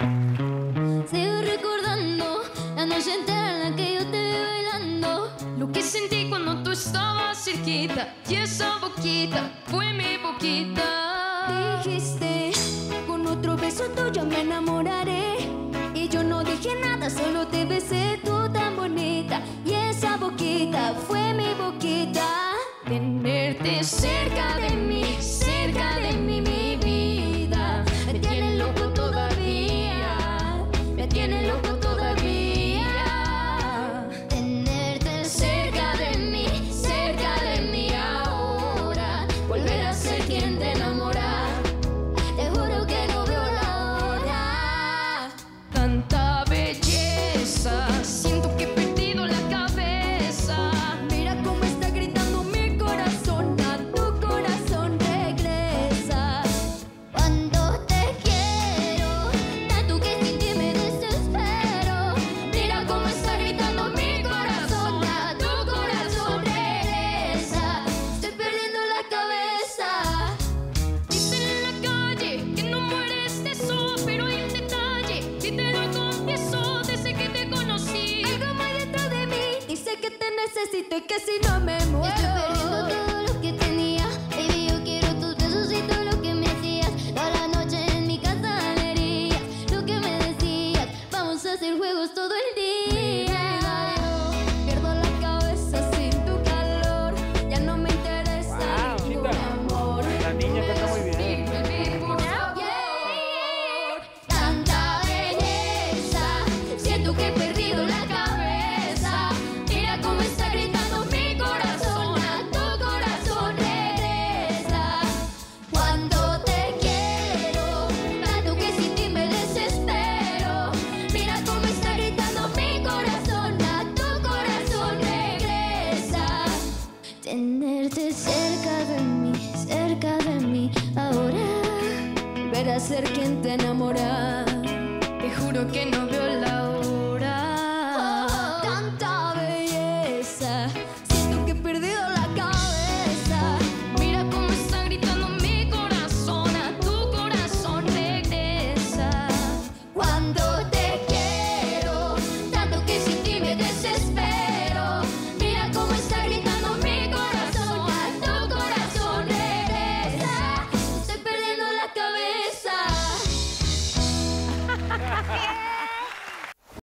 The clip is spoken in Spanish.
Sigo recordando la noche entera en la que yo te vi bailando. Lo que sentí cuando tú estabas cerquita, y esa boquita fue mi boquita. Dijiste, con otro beso tuyo me enamoraré. Y yo no dije nada, solo te besé, tú tan bonita. Y esa boquita fue mi boquita. Tenerte cerca de mí, mi vida, me tiene loco todavía, me tiene loco todavía. Tenerte Cerca de mí ahora, volver a ser quien te enamora. te juro que no veo la hora. Tanta belleza, siento que he perdido la cabeza. Mira cómo está gritando mi corazón, a tu corazón regresa. Cuando te quiero, tanto que sin ti me desespero. Mira cómo está gritando mi corazón, a tu corazón regresa. Estoy perdiendo la cabeza. Dicen en la calle que no mueres de eso, pero hay un detalle, y te lo confieso desde que te conocí. Algo más dentro de mí dice que te necesito y que si no me muero. Estoy perdiendo todo lo que tenía. Baby, yo quiero tus besos y todo lo que me hacías. Toda la noche en mi casa alegrías. Lo que me decías, vamos a hacer juegos todo el día. Yo pierdo la cabeza sin tu calor. Ya no me interesa Wow, ningún Chita. amor. La niña canta muy bien. Baby, por favor. Tanta belleza, siento que he perdido la cabeza. Mira cómo está gritando mi corazón, A tu corazón regresa. Cuando te quiero, tanto que sin ti me desespero. Mira cómo está gritando mi corazón, a tu corazón regresa. Tenerte cerca de mí ahora. Volver a ser quien te enamora. te juro que no veo la